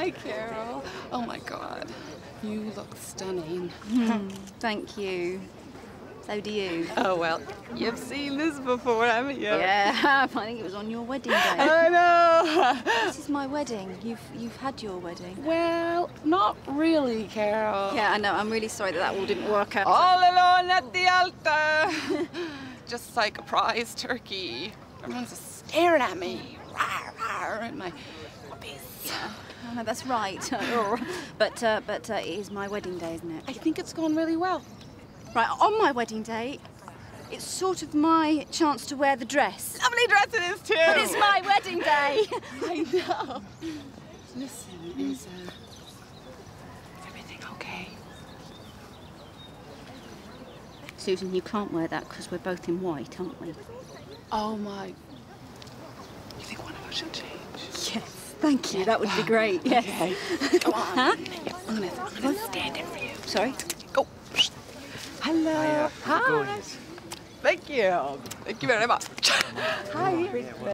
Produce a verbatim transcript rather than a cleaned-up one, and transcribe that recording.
Hi, Carol. Oh my God, you look stunning. Mm, thank you. So do you. Oh well, you've seen this before, haven't you? Yeah, I think it was on your wedding day. I know. This is my wedding. You've you've had your wedding. Well, not really, Carol. Yeah, I know. I'm really sorry that that all didn't work out. All alone at the altar. Just like a prize turkey. Everyone's just staring at me. Rawr, rawr, in my face. Yeah, I know, that's right. but uh, but uh, it is my wedding day, isn't it? I think it's gone really well. Right, on my wedding day, it's sort of my chance to wear the dress. Lovely dress it is too. But it's my wedding day. I know. Listen, is uh, everything okay? Susan, you can't wear that because we're both in white, aren't we? Oh my. You think one of us should change? Yes, thank you. That would be great. Yes. Okay. Go on. Huh? Yeah, I'm gonna, I'm gonna stand in for you. Sorry? Go. Hello. Hiya. Hi. Gorgeous. Thank you. Thank you very much. Hi.